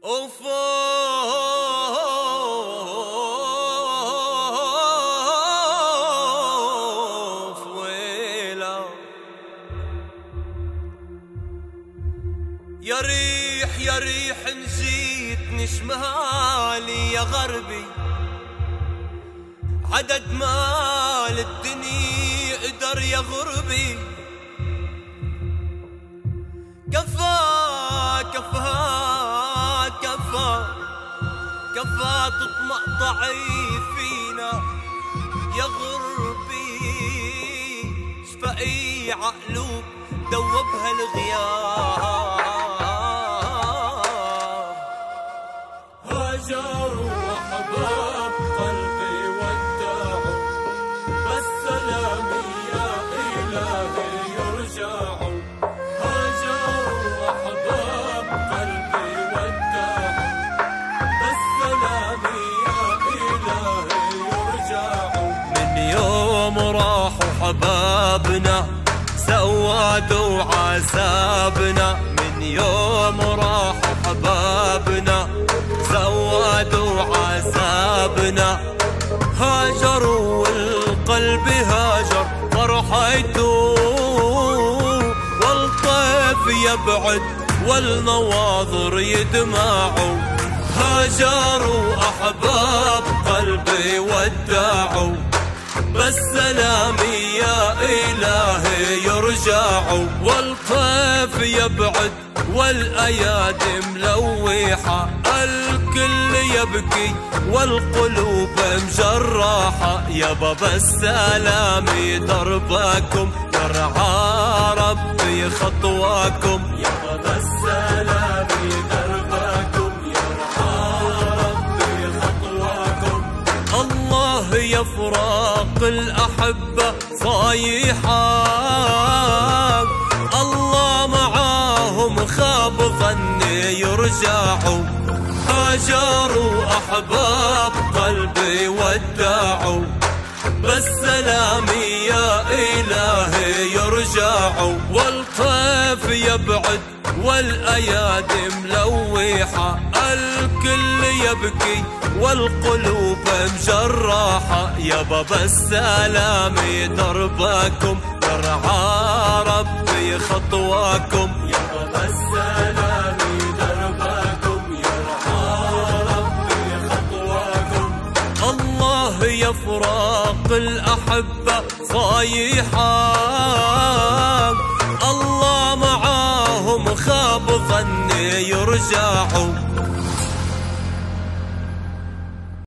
وفوف ويلا يا ريح يا ريح نجيتني شمالي يا غربي، عدد مال الدنيا قدر يا غربي، كفى كفى كفى كفى تطمع ضعيف فينا يا غربي، شفقي عقلوب دوبها الغياب، هاجروا وحباب قلبي ودعوا، بس سلامي يا إلهي يرجعوا. هاجروا وحباب قلبي ودعوا، بس سلامي يا إلهي يرجعوا. من يوم راحوا حبابنا سوادوا عذابنا، من يوم راحوا حبابنا سوادوا عذابنا، هاجروا والقلب هاجر فرحيته، والطيف يبعد والنواظر يدمعوا، هاجروا أحباب قلبي ودعوا، بس سلامي يا إلهي يرجعوا، والطيف يبعد والأيادي ملوحة، الكل يبكي والقلوب مجراحة، يا بابا السلام دربكم يرعى ربي خطواكم، يا بابا السلام دربكم يرعى ربي خطواكم. الله يفراق الأحبة صايحة، الله معاهم خاب ظني يرجعوا، هاجروا أحباب قلبي ودعوا، بس سلامي يا إلهي يرجعوا، والطيف يبعد والأيادي ملوحة، الكل يبكي والقلوب مجراحة، يا بابا السلام دربكم يرعى ربي خطواكم، يا بابا السلام دربكم يرعى ربي خطواكم. الله يفراق الأحبة صايحة، الله معاهم خاب ظني يرجعوا،